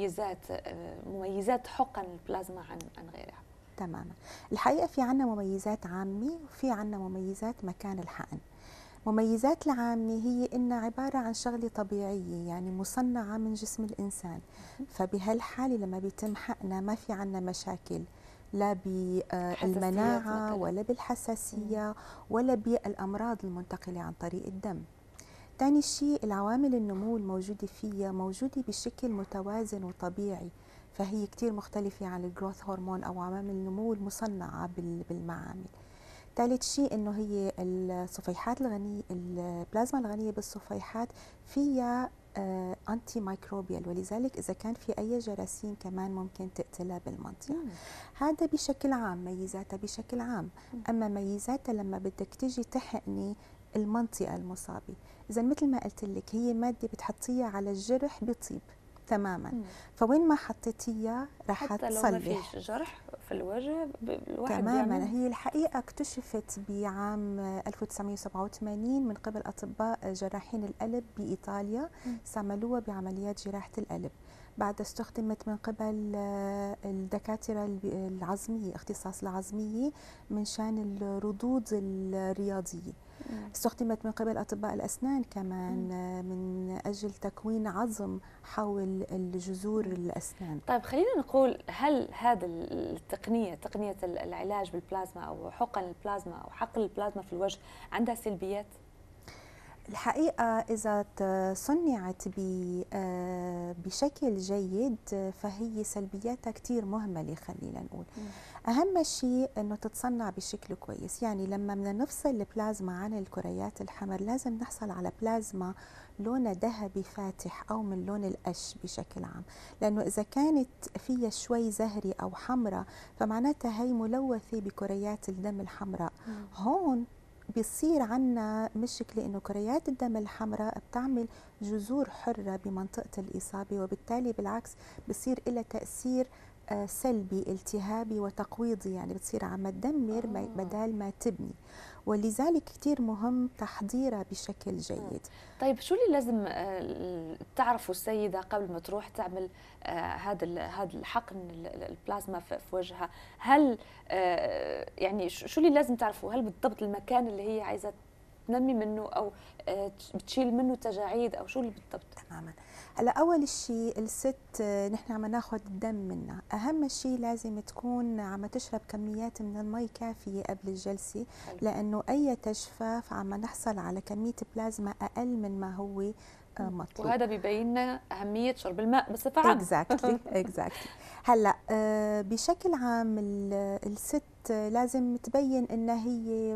مميزات حقن البلازما عن غيرها؟ تماما. الحقيقة في عنا مميزات عامة وفي عنا مميزات مكان الحقن. مميزات العامة هي إنها عبارة عن شغلة طبيعية، يعني مصنعة من جسم الإنسان، فبهالحالة لما بيتم حقنها ما في عنا مشاكل لا بالمناعة ولا بالحساسية ولا بالأمراض المنتقلة عن طريق الدم. ثاني شيء العوامل النمو الموجودة فيها موجودة بشكل متوازن وطبيعي، فهي كتير مختلفة عن الجروث هرمون أو عوامل النمو المصنعة بالمعامل. ثالث شيء انه هي الصفيحات الغنيه، البلازما الغنيه بالصفيحات فيها انتي مايكروبيال، ولذلك اذا كان في اي جراثيم كمان ممكن تقتلها بالمنطقه. هذا بشكل عام ميزاتها بشكل عام. اما ميزاتها لما بدك تيجي تحقني المنطقه المصابه، اذا مثل ما قلت لك هي ماده بتحطيها على الجرح بيطيب تماما، فوين ما حطيتيها رح تصلح. حتى لو ما فيش جرح في الوجه الواحد تماما. هي الحقيقه اكتشفت بعام 1987 من قبل اطباء جراحين القلب بايطاليا، استعملوها بعمليات جراحه القلب. بعد استخدمت من قبل الدكاتره العظميه، اختصاص العظميه من شان الردود الرياضيه. استخدمت من قبل أطباء الأسنان كمان من أجل تكوين عظم حول الجذور الأسنان. طيب خلينا نقول، هل هذا التقنية، تقنية العلاج بالبلازما أو حقن البلازما أو حقن البلازما في الوجه عندها سلبيات؟ الحقيقة إذا صنعت بشكل جيد فهي سلبياتها كتير مهملة. خلينا نقول أهم شيء أنه تتصنع بشكل كويس. يعني لما بدنا نفصل البلازما عن الكريات الحمر لازم نحصل على بلازما لونها ذهبي فاتح أو من لون القش بشكل عام، لأنه إذا كانت فيها شوي زهري أو حمراء فمعناتها هي ملوثة بكريات الدم الحمراء. هون بيصير عنا مشكلة إنه كريات الدم الحمراء بتعمل جذور حرة بمنطقة الإصابة، وبالتالي بالعكس بيصير لها تأثير سلبي التهابي وتقويضي، يعني بتصير عم تدمر بدال ما تبني، ولذلك كتير مهم تحضيرها بشكل جيد. طيب شو اللي لازم تعرفوا السيدة قبل ما تروح تعمل هذا الحقن البلازما في وجهها؟ هل يعني شو اللي لازم تعرفوا؟ هل بالضبط المكان اللي هي عايزة تنمي منه أو بتشيل منه تجاعيد أو شو اللي بالضبط؟ تماما. هلا اول شيء الست نحن عم ناخذ الدم منها، اهم شيء لازم تكون عم تشرب كميات من المي كافيه قبل الجلسه، لانه اي تجفاف عم نحصل على كميه بلازما اقل من ما هو مطلوب. وهذا بيبين لنا اهميه شرب الماء بصفه عامه. اكزاكتلي. هلا بشكل عام الست لازم تبين انها هي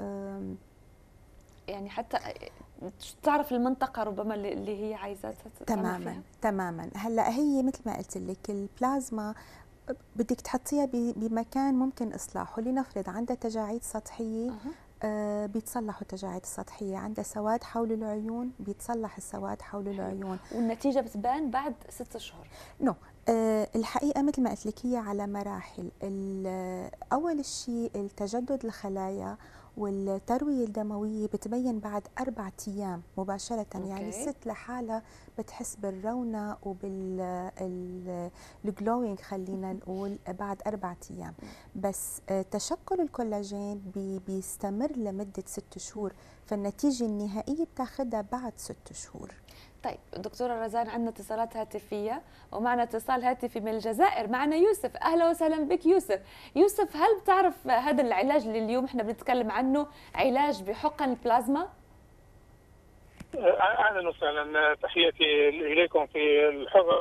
يعني حتى تعرف المنطقة ربما اللي هي عايزة تماما. هلا هي مثل ما قلت لك البلازما بدك تحطيها بمكان ممكن اصلاحه. لنفرض عندها تجاعيد سطحية بيتصلحوا التجاعيد السطحية، عندها سواد حول العيون بيتصلح السواد حول العيون، والنتيجة بتبان بعد 6 أشهر. الحقيقة مثل ما قلت لك هي على مراحل. أول شيء التجدد الخلايا والتروية الدموية بتبين بعد 4 أيام مباشرة. يعني الست لحالها بتحس بالرونق وبالجلوينج خلينا نقول بعد 4 أيام. بس تشكل الكولاجين بيستمر لمدة 6 شهور، فالنتيجة النهائية بتاخدها بعد 6 شهور. طيب دكتورة رزان، عندنا اتصالات هاتفية ومعنا اتصال هاتفي من الجزائر. معنا يوسف. أهلا وسهلا بك يوسف. يوسف، هل بتعرف هذا العلاج اللي اليوم احنا بنتكلم عنه، علاج بحقن البلازما؟ أهلا وسهلا، تحياتي إليكم في الحرة.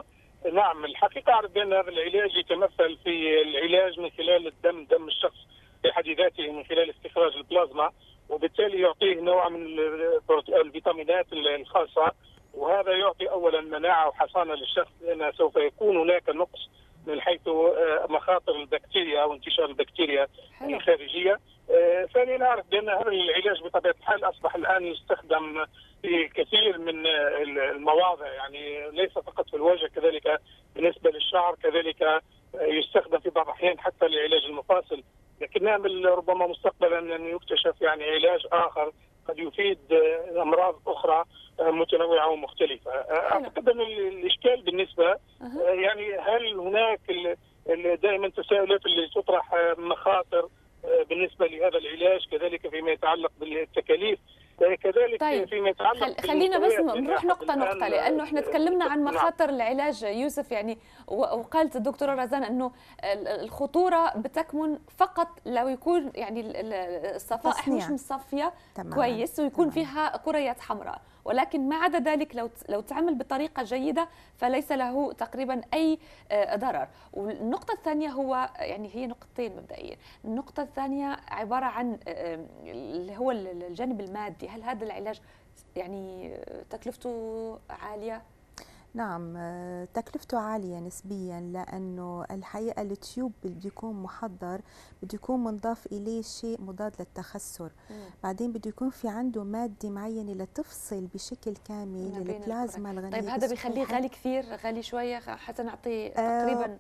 نعم، الحقيقة أعرف بأن هذا العلاج يتمثل في العلاج من خلال الدم، دم الشخص في حد ذاته من خلال استخراج البلازما، وبالتالي يعطيه نوع من الفيتامينات الخاصة، وهذا يعطي أولا مناعة وحصانة للشخص، لأن سوف يكون هناك نقص من حيث مخاطر البكتيريا أو انتشار البكتيريا الخارجية. ثانيا نعرف بأن هذا العلاج بطبيعة الحال أصبح الآن يستخدم في كثير من المواضع، يعني ليس فقط في الوجه، كذلك بالنسبة للشعر، كذلك يستخدم في بعض الأحيان حتى لعلاج المفاصل. لكن نامل ربما مستقبلا أن يكتشف يعني علاج آخر قد يفيد أمراض أخرى متنوعة ومختلفة. أعتقد أن الإشكال بالنسبة يعني هل هناك دائما تساؤلات اللي تطرح مخاطر بالنسبة لهذا العلاج، كذلك فيما يتعلق بالتكاليف، كذلك طيب. فيما يتعلق خلينا بس نروح نقطة لأنه احنا تكلمنا عن مخاطر العلاج يوسف، يعني وقالت الدكتورة رزان أنه الخطورة بتكمن فقط لو يكون يعني الصفائح مش مصفية كويس ويكون فيها كريات حمراء، ولكن ما عدا ذلك لو تعمل بطريقة جيدة فليس له تقريبا أي ضرر. والنقطة الثانية هو يعني هي نقطتين مبدئيا. النقطة الثانية عبارة عن اللي هو الجانب المادي، هل هذا العلاج يعني تكلفته عالية؟ نعم، تكلفته عالية نسبيا، لأنه الحقيقة التيوب اللي بده يكون محضر بده يكون منضاف إليه شيء مضاد للتخثر، بعدين بده يكون في عنده مادة معينة لتفصل بشكل كامل البلازما الغنية. طيب هذا بيخليه غالي كثير، غالي شوية حتى نعطي تقريبا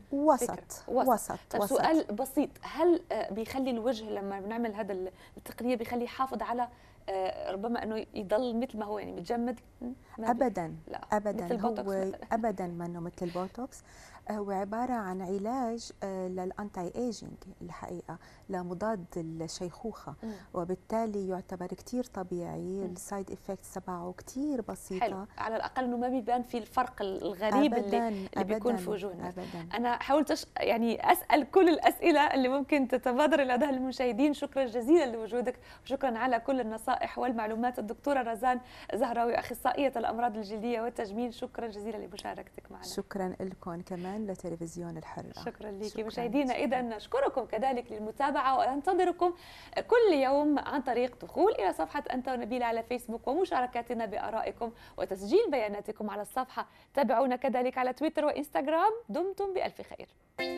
وسط. طيب سؤال بسيط، هل بيخلي الوجه لما بنعمل هذا التقنية بيخليه يحافظ على ربما انه يضل مثل ما هو يعني متجمد؟ ابدا لا. ابدا، هو ابدا منه مثل البوتوكس، هو عباره عن علاج للانتي ايجينج الحقيقه، لمضاد الشيخوخه، وبالتالي يعتبر كثير طبيعي، السايد افكتس تبعه كثير بسيطه. حلو. على الاقل انه ما بيبان في الفرق الغريب اللي بيكون في وجوهنا. انا حاولت يعني اسال كل الاسئله اللي ممكن تتبادر الى ذهن المشاهدين. شكرا جزيلا لوجودك، وشكرا على كل النصائح والمعلومات. الدكتوره رزان زهراوي، اخصائيه الامراض الجلديه والتجميل، شكرا جزيلا لمشاركتك معنا. شكرا لكم كمان لتلفزيون الحرة. شكرا لك مشاهدينا. اذا نشكركم كذلك للمتابعه، وننتظركم كل يوم عن طريق دخول الى صفحه انت ونبيله على فيسبوك، ومشاركتنا بارائكم وتسجيل بياناتكم على الصفحه. تابعونا كذلك على تويتر وانستغرام. دمتم بألف خير.